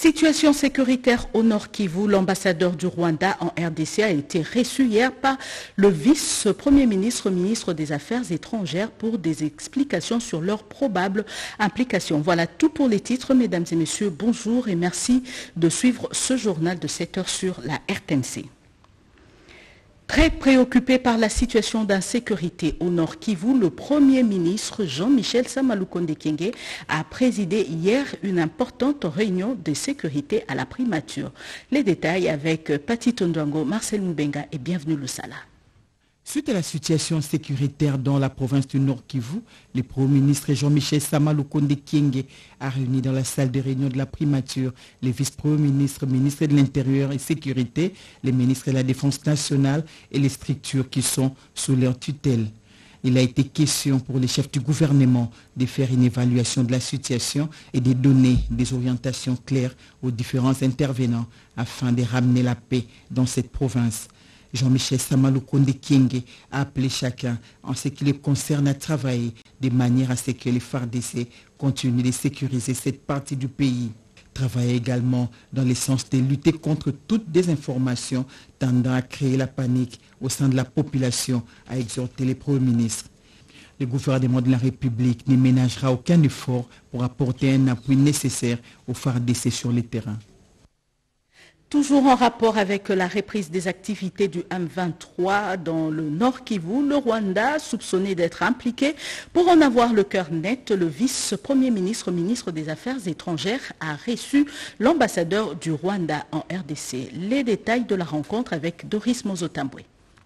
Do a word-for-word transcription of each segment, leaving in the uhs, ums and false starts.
Situation sécuritaire au Nord Kivu, l'ambassadeur du Rwanda en R D C a été reçu hier par le vice-premier ministre, ministre des Affaires étrangères pour des explications sur leur probable implication. Voilà tout pour les titres, mesdames et messieurs, bonjour et merci de suivre ce journal de sept heures sur la R T N C. Très préoccupé par la situation d'insécurité au Nord Kivu, le Premier ministre Jean-Michel Samalukonde Kyenge a présidé hier une importante réunion de sécurité à la primature. Les détails avec Pati Tondwango, Marcel Mbenga et bienvenue le Sala. Suite à la situation sécuritaire dans la province du Nord Kivu, le Premier ministre Jean-Michel Samalukonde Kyenge a réuni dans la salle de réunion de la primature les vice-premiers ministres, ministres de l'Intérieur et Sécurité, les ministres de la Défense nationale et les structures qui sont sous leur tutelle. Il a été question pour les chefs du gouvernement de faire une évaluation de la situation et de donner des orientations claires aux différents intervenants afin de ramener la paix dans cette province. Jean-Michel Samalukonde Kyenge a appelé chacun en ce qui le concerne à travailler de manière à ce que les F A R D C continuent de sécuriser cette partie du pays. Travailler également dans le sens de lutter contre toute désinformation tendant à créer la panique au sein de la population, a exhorté le Premier ministre. Le gouvernement de la République ne ménagera aucun effort pour apporter un appui nécessaire aux F A R D C sur le terrain. Toujours en rapport avec la reprise des activités du M vingt-trois dans le Nord Kivu, le Rwanda, soupçonné d'être impliqué, pour en avoir le cœur net, le vice-premier ministre, ministre des Affaires étrangères, a reçu l'ambassadeur du Rwanda en R D C. Les détails de la rencontre avec Doris Mozotambwe.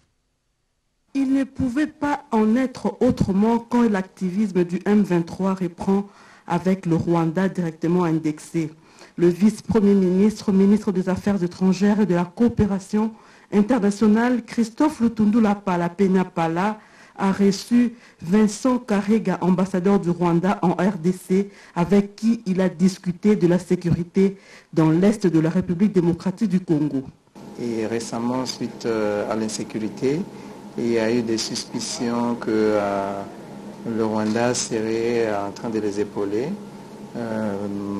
Il ne pouvait pas en être autrement quand l'activisme du M vingt-trois reprend avec le Rwanda directement indexé. Le vice-premier ministre, ministre des Affaires étrangères et de la coopération internationale, Christophe Lutundula Pala Peñapala, a reçu Vincent Karega, ambassadeur du Rwanda en R D C, avec qui il a discuté de la sécurité dans l'Est de la République démocratique du Congo. Et récemment, suite à l'insécurité, il y a eu des suspicions que euh, le Rwanda serait en train de les épauler. Euh,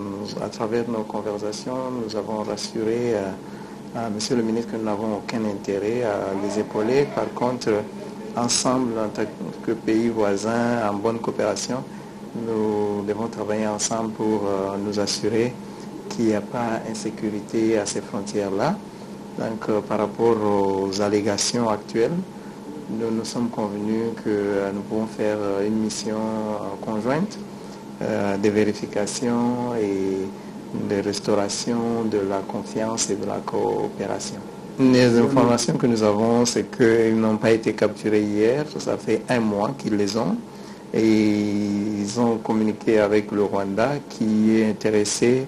à travers nos conversations, nous avons rassuré euh, à Monsieur le ministre que nous n'avons aucun intérêt à les épauler. Par contre, ensemble, en tant que pays voisins, en bonne coopération, nous devons travailler ensemble pour euh, nous assurer qu'il n'y a pas d'insécurité à ces frontières-là. Donc, euh, par rapport aux allégations actuelles, nous nous sommes convenus que euh, nous pouvons faire euh, une mission euh, conjointe Euh, de vérification et de restauration de la confiance et de la coopération. Les informations que nous avons, c'est qu'ils n'ont pas été capturés hier, ça fait un mois qu'ils les ont, et ils ont communiqué avec le Rwanda qui est intéressé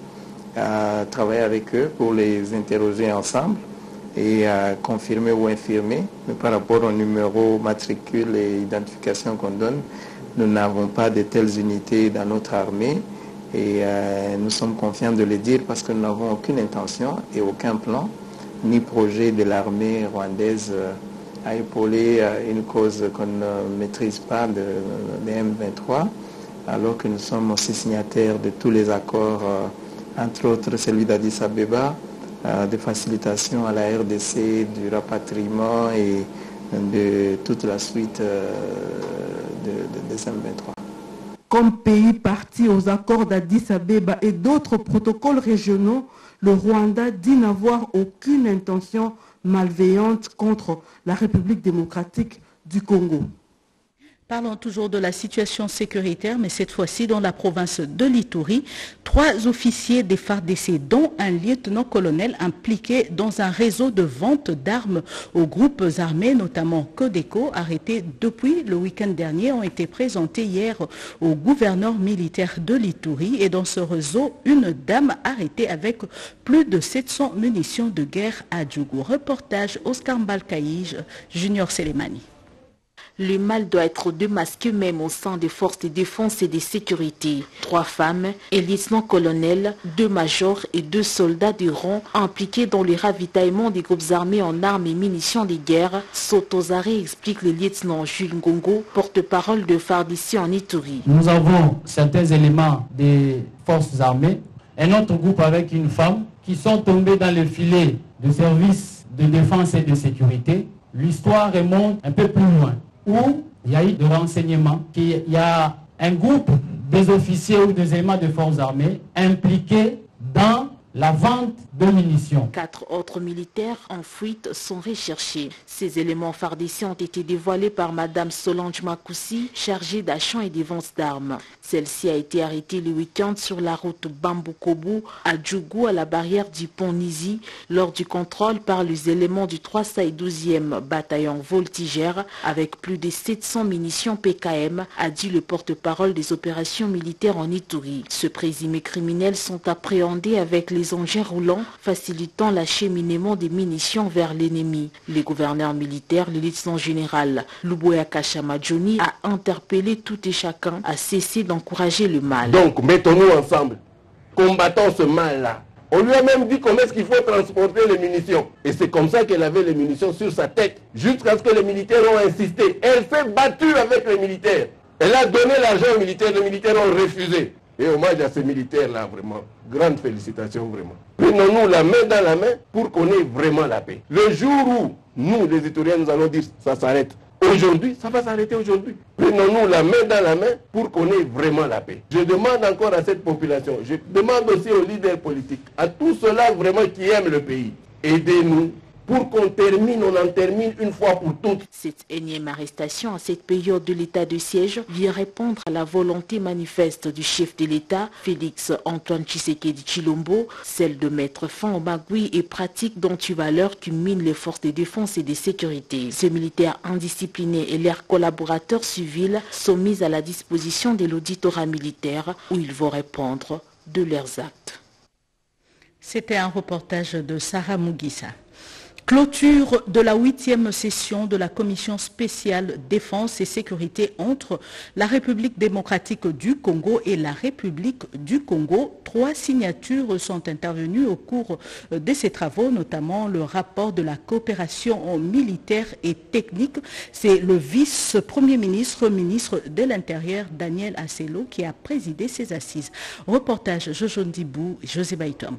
à travailler avec eux pour les interroger ensemble et à confirmer ou infirmer. Mais par rapport au numéro, matricule et identification qu'on donne, nous n'avons pas de telles unités dans notre armée et euh, nous sommes confiants de le dire parce que nous n'avons aucune intention et aucun plan ni projet de l'armée rwandaise euh, à épauler euh, une cause qu'on ne maîtrise pas de, de M vingt-trois, alors que nous sommes aussi signataires de tous les accords, euh, entre autres celui d'Addis Abeba, euh, de facilitation à la R D C, du rapatriement et de toute la suite euh, de, de, de M vingt-trois. Comme pays parti aux accords d'Addis Abeba et d'autres protocoles régionaux, le Rwanda dit n'avoir aucune intention malveillante contre la République démocratique du Congo. Parlons toujours de la situation sécuritaire, mais cette fois-ci dans la province de l'Ituri. Trois officiers des F A R D C, dont un lieutenant-colonel impliqué dans un réseau de vente d'armes aux groupes armés, notamment Codeco, arrêtés depuis le week-end dernier, ont été présentés hier au gouverneur militaire de l'Ituri. Et dans ce réseau, une dame arrêtée avec plus de sept cents munitions de guerre à Djougou. Reportage Oscar Mbalkaïj, Junior Selemani. Le mal doit être démasqué même au sein des forces de défense et de sécurité. Trois femmes, un lieutenant-colonel, deux majors et deux soldats de rang impliqués dans le ravitaillement des groupes armés en armes et munitions de guerre, sautent aux arrêts, explique le lieutenant Jules Ngongo, porte-parole de F A R D C en Ituri. Nous avons certains éléments des forces armées un autre groupe avec une femme qui sont tombés dans le filet de services de défense et de sécurité. L'histoire remonte un peu plus loin, où il y a eu des renseignements qu'il y a un groupe des officiers ou des éléments de forces armées impliqués dans la vente de munitions. Quatre autres militaires en fuite sont recherchés. Ces éléments fardiciers ont été dévoilés par Madame Solange Makoussi, chargée d'achat et des ventes d'armes. Celle-ci a été arrêtée le week-end sur la route Bambou-Kobu à Djougou, à la barrière du pont Nizi, lors du contrôle par les éléments du trois cent douzième bataillon voltigère avec plus de sept cents munitions P K M, a dit le porte-parole des opérations militaires en Ituri. Ce présumé criminels sont appréhendés avec les engins roulants facilitant l'acheminement des munitions vers l'ennemi. Le gouverneur militaire, le lieutenant général Luboya Kashamadjoni, a interpellé tout et chacun à cesser d'encourager le mal. Donc mettons-nous ensemble, combattons ce mal-là. On lui a même dit comment est-ce qu'il faut transporter les munitions. Et c'est comme ça qu'elle avait les munitions sur sa tête, jusqu'à ce que les militaires ont insisté. Elle s'est battue avec les militaires. Elle a donné l'argent aux militaires, les militaires ont refusé. Et hommage à ces militaires-là, vraiment. Grande félicitations, vraiment. Prenons-nous la main dans la main pour qu'on ait vraiment la paix. Le jour où nous, les Ituriens, nous allons dire ça s'arrête aujourd'hui, ça va s'arrêter aujourd'hui. Prenons-nous la main dans la main pour qu'on ait vraiment la paix. Je demande encore à cette population, je demande aussi aux leaders politiques, à tous ceux-là vraiment qui aiment le pays, aidez-nous. Pour qu'on termine, on en termine une fois pour toutes. Cette énième arrestation à cette période de l'état de siège vient répondre à la volonté manifeste du chef de l'État, Félix Antoine Tshisekedi Tshilombo, celle de mettre fin aux magouilles et pratiques d'antivaleurs qui minent les forces de défense et de sécurité. Ces militaires indisciplinés et leurs collaborateurs civils sont mis à la disposition de l'auditorat militaire où ils vont répondre de leurs actes. C'était un reportage de Sarah Mugisa. Clôture de la huitième session de la Commission spéciale défense et sécurité entre la République démocratique du Congo et la République du Congo. Trois signatures sont intervenues au cours de ces travaux, notamment le rapport de la coopération militaire et technique. C'est le vice-premier ministre, ministre de l'Intérieur, Daniel Asselo, qui a présidé ces assises. Reportage Jojo Ndibou, José Baïtambo.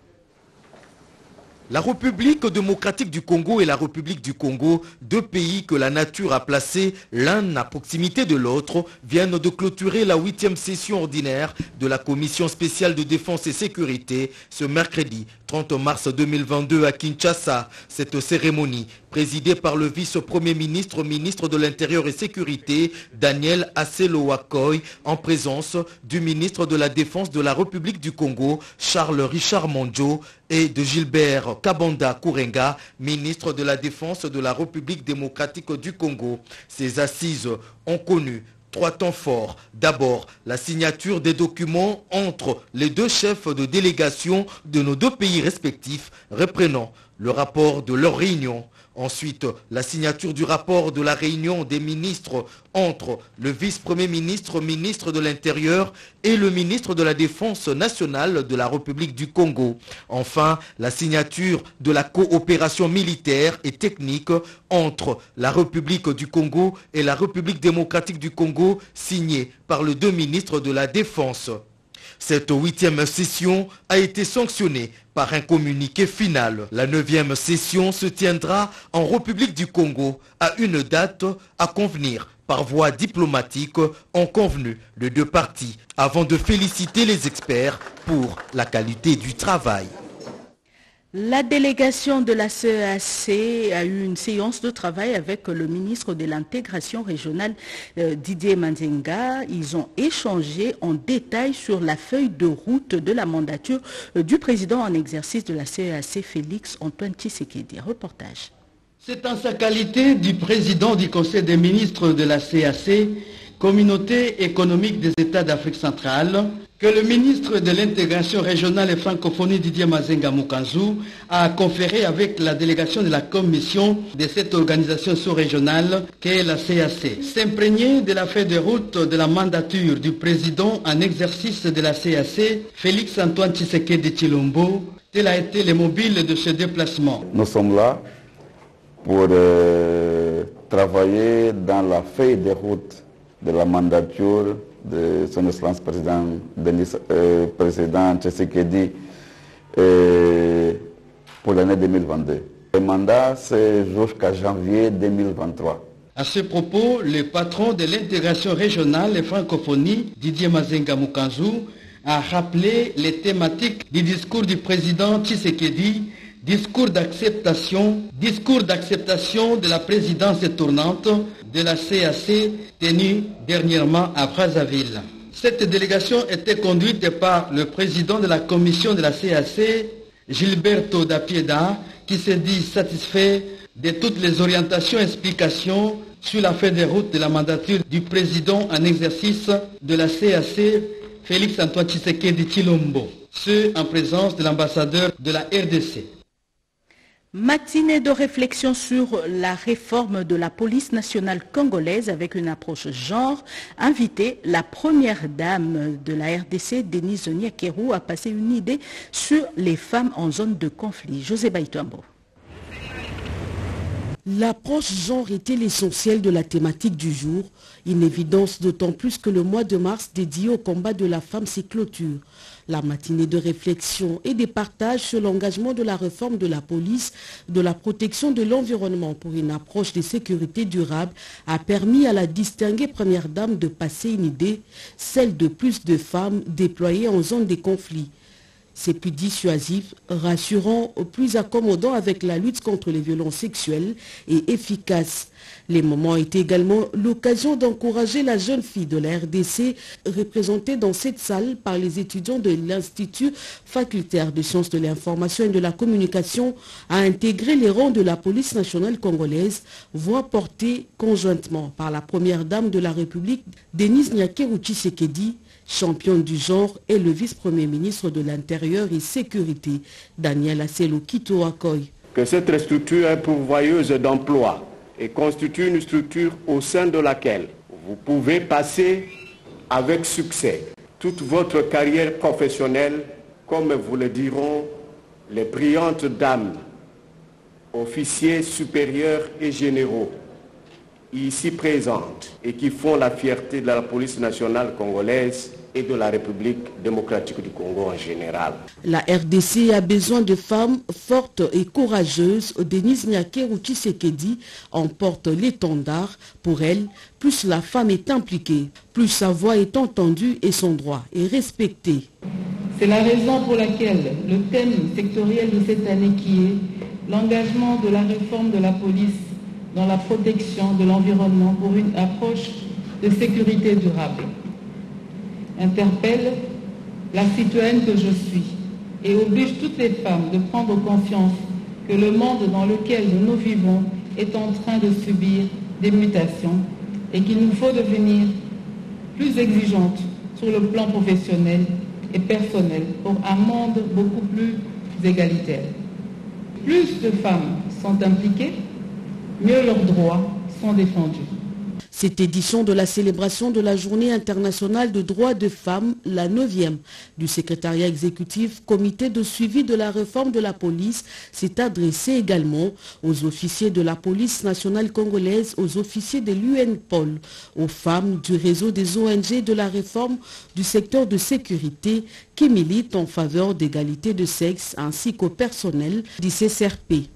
La République démocratique du Congo et la République du Congo, deux pays que la nature a placés l'un à proximité de l'autre, viennent de clôturer la huitième session ordinaire de la Commission spéciale de défense et sécurité ce mercredi trente mars deux mille vingt-deux à Kinshasa. Cette cérémonie, présidée par le vice-premier ministre, ministre de l'Intérieur et Sécurité, Daniel Asselo Wakoy, en présence du ministre de la Défense de la République du Congo, Charles Richard Mondjo, et de Gilbert Kabanda Kourenga, ministre de la Défense de la République démocratique du Congo. Ces assises ont connu trois temps forts. D'abord, la signature des documents entre les deux chefs de délégation de nos deux pays respectifs, reprenant le rapport de leur réunion. Ensuite, la signature du rapport de la réunion des ministres entre le vice-premier ministre, ministre de l'Intérieur et le ministre de la Défense nationale de la République du Congo. Enfin, la signature de la coopération militaire et technique entre la République du Congo et la République démocratique du Congo, signée par les deux ministres de la Défense. Cette huitième session a été sanctionnée par un communiqué final. La neuvième session se tiendra en République du Congo à une date à convenir par voie diplomatique, ont convenu les deux parties avant de féliciter les experts pour la qualité du travail. La délégation de la C E A C a eu une séance de travail avec le ministre de l'intégration régionale euh, Didier Manzenga. Ils ont échangé en détail sur la feuille de route de la mandature euh, du président en exercice de la C E A C, Félix Antoine Tshisekedi. Reportage. C'est en sa qualité du président du Conseil des ministres de la C E A C, Communauté économique des États d'Afrique centrale, que le ministre de l'intégration régionale et francophonie Didier Mazenga Mukanzu a conféré avec la délégation de la commission de cette organisation sous-régionale qu'est la C E A C. S'imprégner de la feuille de route de la mandature du président en exercice de la C E A C, Félix Antoine Tshisekedi Tshilombo, tel a été le mobile de ce déplacement. Nous sommes là pour euh, travailler dans la feuille de route de la mandature de son Excellence président, Denis, euh, président Tshisekedi euh, pour l'année deux mille vingt-deux. Le mandat, c'est jusqu'à janvier deux mille vingt-trois. À ce propos, le patron de l'intégration régionale et francophonie, Didier Mazenga Mukanzu, a rappelé les thématiques du discours du président Tshisekedi, discours d'acceptation, discours d'acceptation de la présidence tournante de la C A C tenue dernièrement à Brazzaville. Cette délégation était conduite par le président de la commission de la C A C, Gilberto Dapieda, qui s'est dit satisfait de toutes les orientations et explications sur la feuille de route de la mandature du président en exercice de la C A C, Félix Antoine Tshisekedi Tshilombo, ce en présence de l'ambassadeur de la R D C. Matinée de réflexion sur la réforme de la police nationale congolaise avec une approche genre. Invitée, la première dame de la R D C, Denise Nyakeru, a passé une idée sur les femmes en zone de conflit. José Baïtuambo. L'approche genre était l'essentiel de la thématique du jour, une évidence d'autant plus que le mois de mars dédié au combat de la femme s'y clôture. La matinée de réflexion et des partages sur l'engagement de la réforme de la police, de la protection de l'environnement pour une approche de sécurité durable a permis à la distinguée première dame de passer une idée, celle de plus de femmes déployées en zone de conflit. C'est plus dissuasif, rassurant, plus accommodant avec la lutte contre les violences sexuelles et efficace. Les moments étaient également l'occasion d'encourager la jeune fille de la R D C, représentée dans cette salle par les étudiants de l'Institut facultaire de sciences de l'information et de la communication, à intégrer les rangs de la police nationale congolaise, voix portée conjointement par la première dame de la République, Denise Nyakeru Tshisekedi, championne du genre, et le vice-premier ministre de l'Intérieur et Sécurité, Daniel Asselo Kito Akoy. Que cette structure est pourvoyeuse d'emplois et constitue une structure au sein de laquelle vous pouvez passer avec succès toute votre carrière professionnelle, comme vous le diront les brillantes dames, officiers supérieurs et généraux, ici présentes et qui font la fierté de la police nationale congolaise et de la République démocratique du Congo en général. La R D C a besoin de femmes fortes et courageuses. Denise Nyakeru Tshisekedi emporte l'étendard. Pour elle, plus la femme est impliquée, plus sa voix est entendue et son droit est respecté. C'est la raison pour laquelle le thème sectoriel de cette année, qui est l'engagement de la réforme de la police dans la protection de l'environnement pour une approche de sécurité durable, interpelle la citoyenne que je suis et oblige toutes les femmes de prendre conscience que le monde dans lequel nous vivons est en train de subir des mutations et qu'il nous faut devenir plus exigeantes sur le plan professionnel et personnel pour un monde beaucoup plus égalitaire. Plus de femmes sont impliquées, mieux leurs droits sont défendus. Cette édition de la célébration de la Journée internationale de droits de femmes, la neuvième du secrétariat exécutif comité de suivi de la réforme de la police, s'est adressée également aux officiers de la police nationale congolaise, aux officiers de l'U N P O L, aux femmes du réseau des O N G de la réforme du secteur de sécurité qui militent en faveur d'égalité de sexe, ainsi qu'au personnel du C C R P.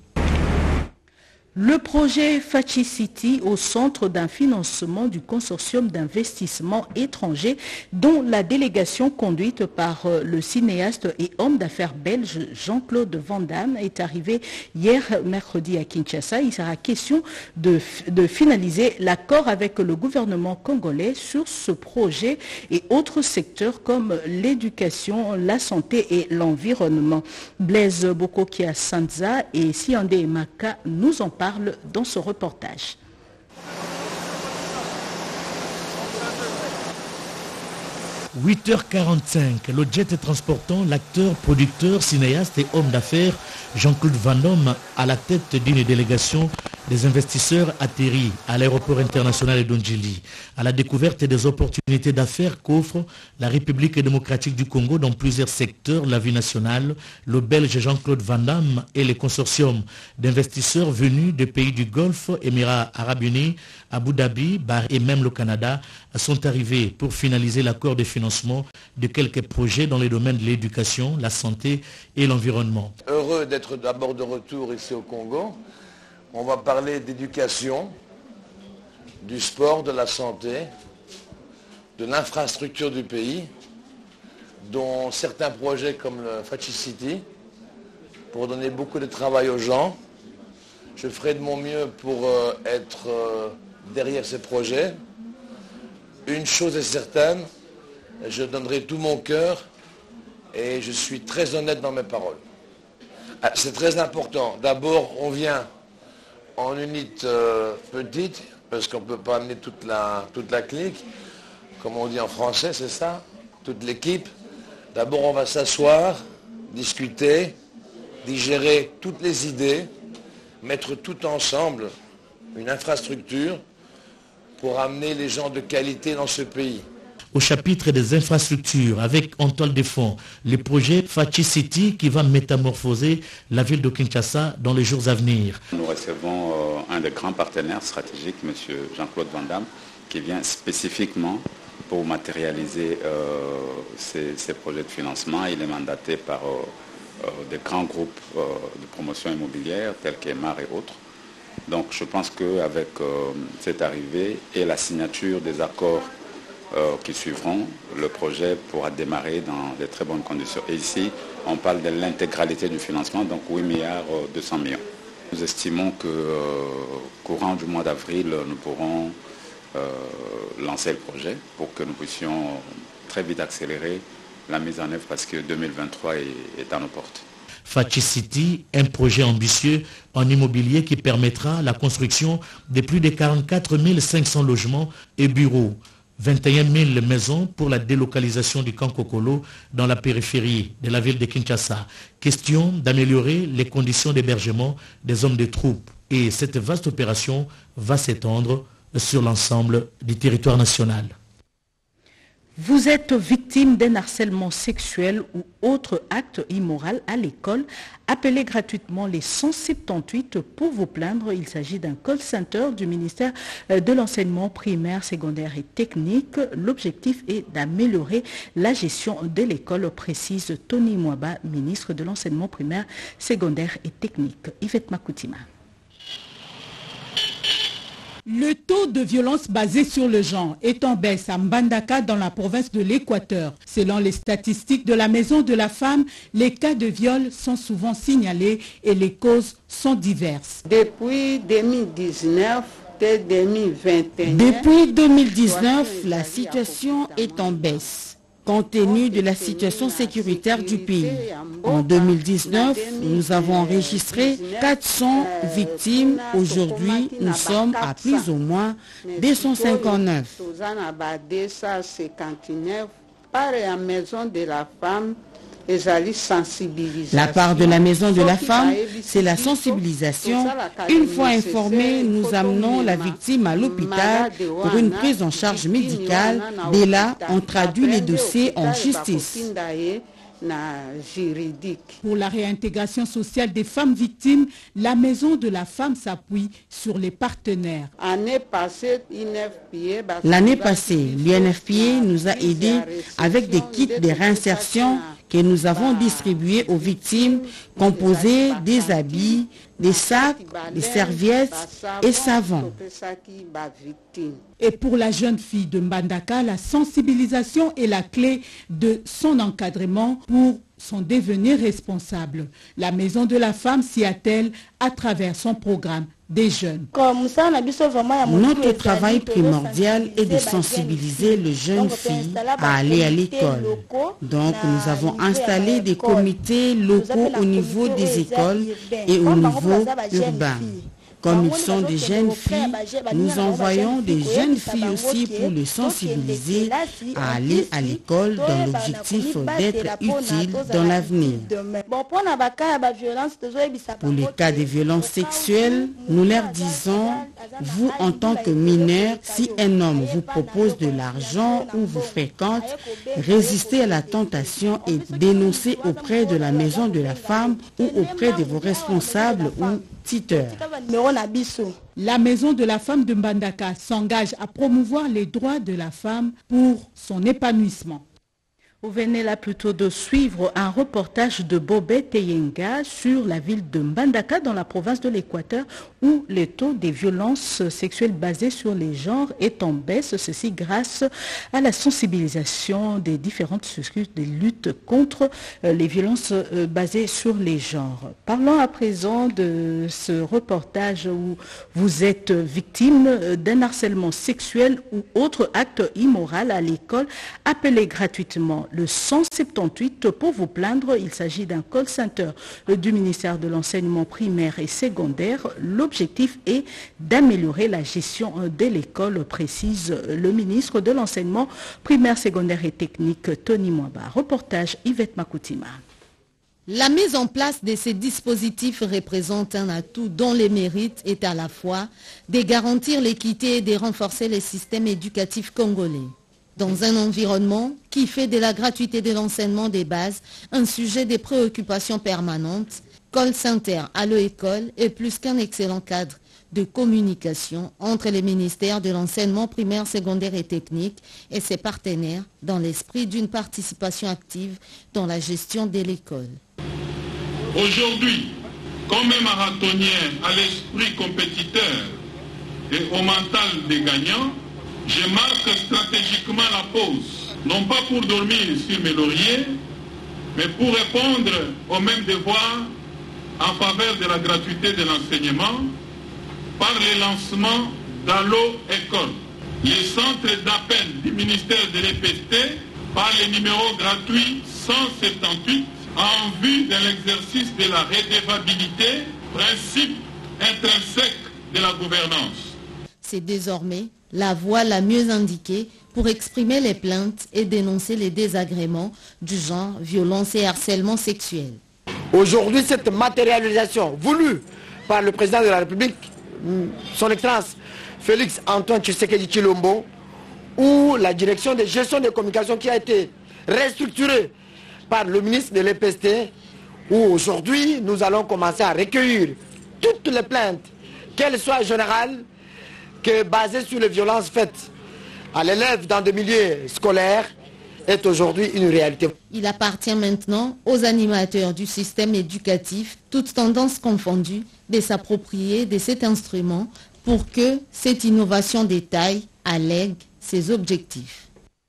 Le projet Fachi City au centre d'un financement du consortium d'investissement étranger dont la délégation conduite par le cinéaste et homme d'affaires belge Jean-Claude Van Damme est arrivée hier mercredi à Kinshasa. Il sera question de, de finaliser l'accord avec le gouvernement congolais sur ce projet et autres secteurs comme l'éducation, la santé et l'environnement. Blaise Bokokia Sanza et Siande Emaka nous en parlent dans ce reportage. huit heures quarante-cinq, le jet transportant l'acteur, producteur, cinéaste et homme d'affaires Jean-Claude Van Damme à la tête d'une délégation Des investisseurs atterris à l'aéroport international de Ndjili à la découverte des opportunités d'affaires qu'offre la République démocratique du Congo dans plusieurs secteurs de la vie nationale. Le Belge Jean-Claude Van Damme et les consortiums d'investisseurs venus des pays du Golfe, Émirats Arabes Unis, Abu Dhabi, Bahreïn et même le Canada sont arrivés pour finaliser l'accord de financement de quelques projets dans les domaines de l'éducation, la santé et l'environnement. Heureux d'être d'abord de retour ici au Congo. On va parler d'éducation, du sport, de la santé, de l'infrastructure du pays, dont certains projets comme le Fachi City, pour donner beaucoup de travail aux gens. Je ferai de mon mieux pour euh, être euh, derrière ces projets. Une chose est certaine, je donnerai tout mon cœur et je suis très honnête dans mes paroles. Ah, c'est très important. D'abord, on vient en unité euh, petite, parce qu'on ne peut pas amener toute la, toute la clique, comme on dit en français, c'est ça, toute l'équipe. D'abord, on va s'asseoir, discuter, digérer toutes les idées, mettre tout ensemble une infrastructure pour amener les gens de qualité dans ce pays. Au chapitre des infrastructures, avec en toile de fond le projet Fachi City qui va métamorphoser la ville de Kinshasa dans les jours à venir. Nous recevons euh, un des grands partenaires stratégiques, M. Jean-Claude Van Damme, qui vient spécifiquement pour matérialiser euh, ces, ces projets de financement. Il est mandaté par euh, euh, des grands groupes euh, de promotion immobilière tels qu'Emar et autres. Donc je pense qu'avec euh, cette arrivée et la signature des accords Euh, qui suivront, le projet pourra démarrer dans de très bonnes conditions. Et ici, on parle de l'intégralité du financement, donc huit milliards deux cents millions. Nous estimons que euh, courant du mois d'avril, nous pourrons euh, lancer le projet pour que nous puissions très vite accélérer la mise en œuvre parce que deux mille vingt-trois est, est à nos portes. Fachi City, un projet ambitieux en immobilier qui permettra la construction de plus de quarante-quatre mille cinq cents logements et bureaux. vingt et un mille maisons pour la délocalisation du camp Kokolo dans la périphérie de la ville de Kinshasa. Question d'améliorer les conditions d'hébergement des hommes de troupes. Et cette vaste opération va s'étendre sur l'ensemble du territoire national. Vous êtes victime d'un harcèlement sexuel ou autre acte immoral à l'école. Appelez gratuitement les cent soixante-dix-huit pour vous plaindre. Il s'agit d'un call center du ministère de l'enseignement primaire, secondaire et technique. L'objectif est d'améliorer la gestion de l'école, précise Tony Mwaba, ministre de l'enseignement primaire, secondaire et technique. Yvette Makoutima. Le taux de violence basé sur le genre est en baisse à Mbandaka dans la province de l'Équateur. Selon les statistiques de la Maison de la Femme, les cas de viol sont souvent signalés et les causes sont diverses. Depuis deux mille dix-neuf, deux mille vingt et un, Depuis deux mille dix-neuf, la situation est en baisse, compte tenu de la situation sécuritaire du pays. En deux mille dix-neuf, nous avons enregistré quatre cents victimes. Aujourd'hui, nous sommes à plus ou moins deux cent cinquante-neuf. Par la Maison de la Femme, la part de la Maison de la Femme, c'est la sensibilisation. Une fois informés, nous amenons la victime à l'hôpital pour une prise en charge médicale. Dès là, on traduit les dossiers en justice. Pour la réintégration sociale des femmes victimes, la Maison de la Femme s'appuie sur les partenaires. L'année passée, l'U N F P A nous a aidés avec des kits de réinsertion que nous avons distribués aux victimes, composés des habits, des sacs, des serviettes et savons. Et pour la jeune fille de Mbandaka, la sensibilisation est la clé de son encadrement pour son devenir responsable. La Maison de la Femme s'y attelle à travers son programme des jeunes. Notre travail primordial est de sensibiliser les jeunes filles à aller à l'école. Donc nous avons installé des comités locaux au niveau des écoles et au niveau urbain. Comme ils sont des jeunes filles, nous envoyons des jeunes filles aussi pour les sensibiliser à aller à l'école dans l'objectif d'être utiles dans l'avenir. Pour les cas de violences sexuelles, nous leur disons, vous en tant que mineurs, si un homme vous propose de l'argent ou vous fréquente, résistez à la tentation et dénoncez auprès de la maison de la femme ou auprès de vos responsables ou tuteurs. La maison de la femme de Mbandaka s'engage à promouvoir les droits de la femme pour son épanouissement. Vous venez là plutôt de suivre un reportage de Bobé Teyenga sur la ville de Mbandaka dans la province de l'Équateur où les taux des violences sexuelles basées sur les genres est en baisse, ceci grâce à la sensibilisation des différentes structures de lutte contre les violences basées sur les genres. Parlons à présent de ce reportage où vous êtes victime d'un harcèlement sexuel ou autre acte immoral à l'école, appelez gratuitement le cent soixante-dix-huit pour vous plaindre. Il s'agit d'un call center du ministère de l'enseignement primaire et secondaire. L'objectif est d'améliorer la gestion de l'école, précise le ministre de l'enseignement primaire, secondaire et technique, Tony Mwaba. Reportage Yvette Makoutima. La mise en place de ces dispositifs représente un atout dont le mérite est à la fois de garantir l'équité et de renforcer le système éducatif congolais. Dans un environnement qui fait de la gratuité de l'enseignement des bases un sujet de préoccupation permanente, Call Center à l'école est plus qu'un excellent cadre de communication entre les ministères de l'enseignement primaire, secondaire et technique et ses partenaires dans l'esprit d'une participation active dans la gestion de l'école. Aujourd'hui, comme un marathonien à l'esprit compétiteur et au mental des gagnants, je marque stratégiquement la pause, non pas pour dormir sur mes lauriers, mais pour répondre au même devoir en faveur de la gratuité de l'enseignement par le lancement d'Allo École, les centres d'appel du ministère de l'E P S T par le numéro gratuit cent soixante-dix-huit en vue de l'exercice de la redevabilité, principe intrinsèque de la gouvernance. C'est désormais la voie la mieux indiquée pour exprimer les plaintes et dénoncer les désagréments du genre violence et harcèlement sexuel. Aujourd'hui, cette matérialisation voulue par le président de la République, son Excellence Félix Antoine Tshisekedi Tshilombo, ou la direction de gestion des communications qui a été restructurée par le ministre de l'E P S T, où aujourd'hui nous allons commencer à recueillir toutes les plaintes, qu'elles soient générales, que basée sur les violences faites à l'élève dans des milieux scolaires, est aujourd'hui une réalité. Il appartient maintenant aux animateurs du système éducatif, toutes tendances confondues, de s'approprier de cet instrument pour que cette innovation détaille allègue ses objectifs.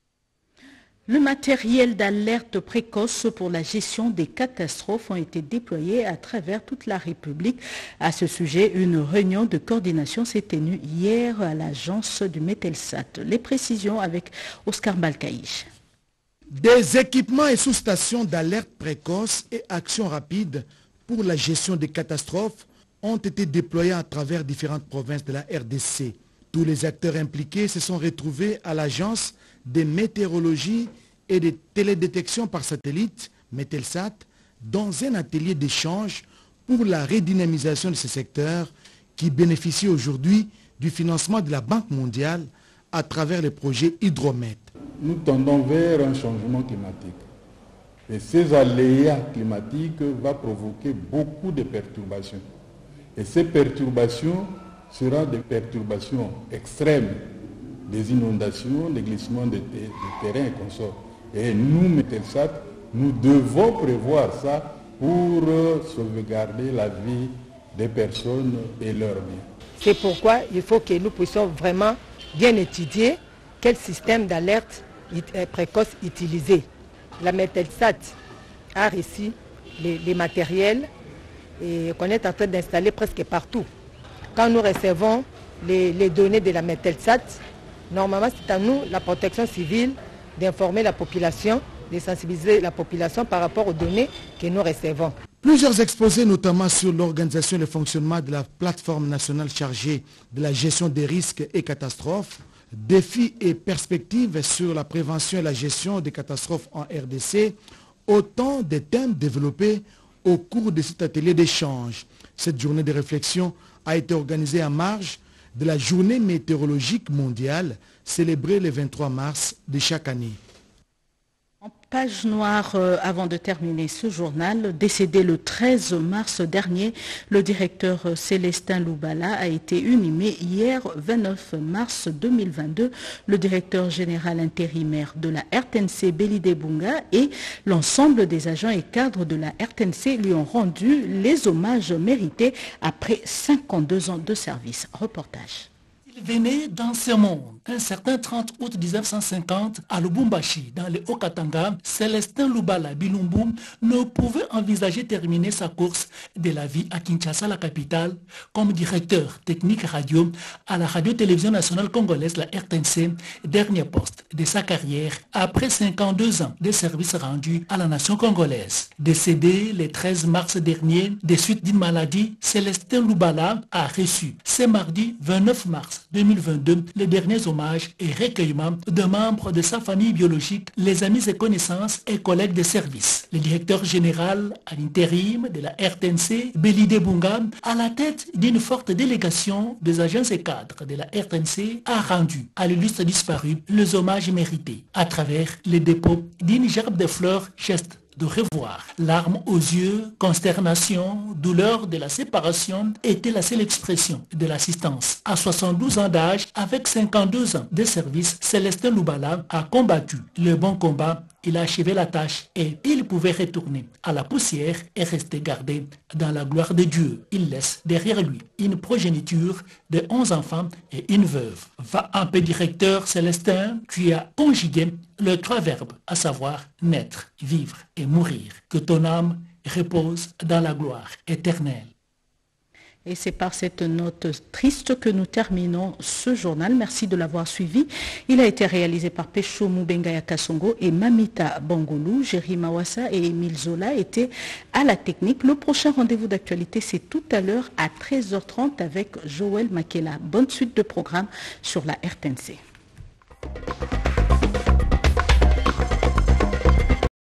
Le matériel d'alerte précoce pour la gestion des catastrophes ont été déployés à travers toute la République. À ce sujet, une réunion de coordination s'est tenue hier à l'agence du Metelsat. Les précisions avec Oscar Balkaïch. Des équipements et sous-stations d'alerte précoce et action rapide pour la gestion des catastrophes ont été déployés à travers différentes provinces de la R D C. Tous les acteurs impliqués se sont retrouvés à l'agence de météorologie et de télédétection par satellite, Metelsat, dans un atelier d'échange pour la redynamisation de ce secteur qui bénéficie aujourd'hui du financement de la Banque mondiale à travers le projet Hydromet. Nous tendons vers un changement climatique. Et ces aléas climatiques vont provoquer beaucoup de perturbations. Et ces perturbations seront des perturbations extrêmes, des inondations, des glissements de, de, de terrain et consorts. Et nous, Metelsat, nous devons prévoir ça pour sauvegarder la vie des personnes et leurs biens. C'est pourquoi il faut que nous puissions vraiment bien étudier quel système d'alerte précoce utiliser. La Metelsat a reçu les, les matériels et qu'on est en train d'installer presque partout. Quand nous recevons les, les données de la Metelsat, normalement c'est à nous, la protection civile, d'informer la population, de sensibiliser la population par rapport aux données que nous recevons. Plusieurs exposés, notamment sur l'organisation et le fonctionnement de la plateforme nationale chargée de la gestion des risques et catastrophes, défis et perspectives sur la prévention et la gestion des catastrophes en R D C, autant de thèmes développés au cours de cet atelier d'échange. Cette journée de réflexion a été organisée en marge de la journée météorologique mondiale célébrée le vingt-trois mars de chaque année. En page noire, euh, avant de terminer ce journal, décédé le treize mars dernier, le directeur euh, Célestin Loubala a été inhumé hier vingt-neuf mars deux mille vingt-deux. Le directeur général intérimaire de la R T N C, Belide Bunga, et l'ensemble des agents et cadres de la R T N C lui ont rendu les hommages mérités après cinquante-deux ans de service. Reportage. Il venait dans ce monde un certain trente août mille neuf cent cinquante à Lubumbashi, dans le Haut-Katanga. Célestin Loubala Bilumbu ne pouvait envisager terminer sa course de la vie à Kinshasa, la capitale, comme directeur technique radio à la radio-télévision nationale congolaise, la R T N C, dernier poste de sa carrière après cinquante-deux ans de services rendus à la nation congolaise. Décédé le treize mars dernier des suites d'une maladie, Célestin Loubala a reçu ce mardi vingt-neuf mars deux mille vingt-deux les derniers hommages et recueillements de membres de sa famille biologique, les amis et connaissances et collègues de service. Le directeur général à l'intérim de la R T N C, Belide Bunga, à la tête d'une forte délégation des agents et cadres de la R T N C, a rendu à l'illustre disparu les hommages mérités à travers le dépôt d'une gerbe de fleurs, geste de revoir. Larmes aux yeux, consternation, douleur de la séparation était la seule expression de l'assistance. À soixante-douze ans d'âge, avec cinquante-deux ans de service, Célestin Loubala a combattu le bon combat. Il a achevé la tâche et il pouvait retourner à la poussière et rester gardé dans la gloire de Dieu. Il laisse derrière lui une progéniture de onze enfants et une veuve. Va un peu directeur Célestin, qui a conjugué les trois verbes, à savoir naître, vivre et mourir. Que ton âme repose dans la gloire éternelle. Et c'est par cette note triste que nous terminons ce journal. Merci de l'avoir suivi. Il a été réalisé par Pecho Mubengaya Kasongo et Mamita Bangolou. Jerry Mawassa et Émile Zola étaient à la technique. Le prochain rendez-vous d'actualité, c'est tout à l'heure à treize heures trente avec Joël Makela. Bonne suite de programme sur la R T N C.